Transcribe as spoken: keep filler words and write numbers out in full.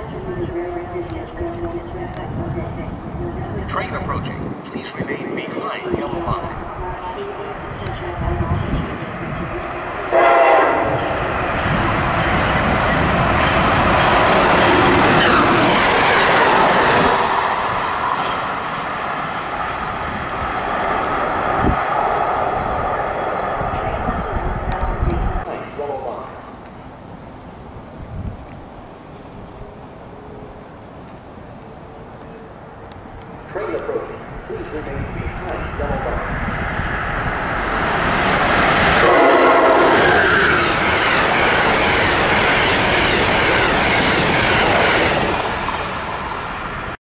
Train approaching. Please remain behind yellow line. Train approaching. Please remain behind yellow line.